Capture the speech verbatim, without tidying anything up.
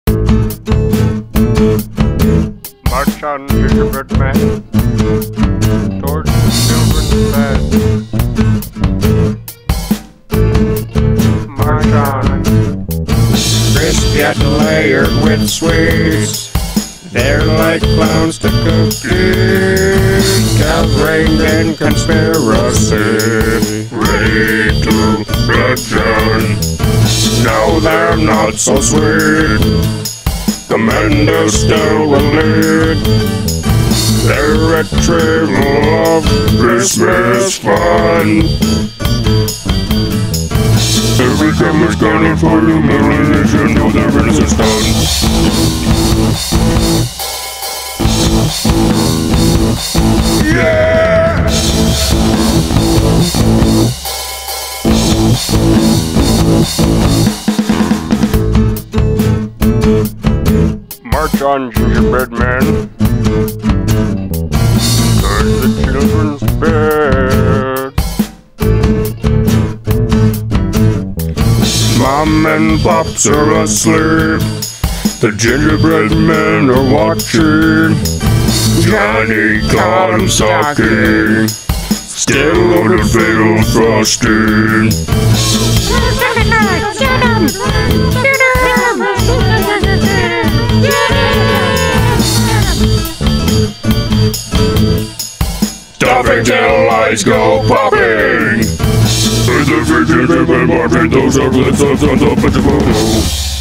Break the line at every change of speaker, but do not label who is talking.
March on, gingerbread man, towards the children's bed. March on.
Crisp yet layered with sweets, they're like clowns to cookies, gathering in conspiracy, ready to bludgeon. No, they're not so sweet. The men do still will lead their retrieval of Christmas fun. Every time it's gonna for humiliation, know their innocence done. Yeah!
March on, gingerbread man, towards the children's bed.
Mom and Pops are asleep, the gingerbread men are watching. Johnny caught him stalking, still loaded veil frosting. Stuffing till lights go popping. The gingerbread men marching, those are the sons of the Tummolo.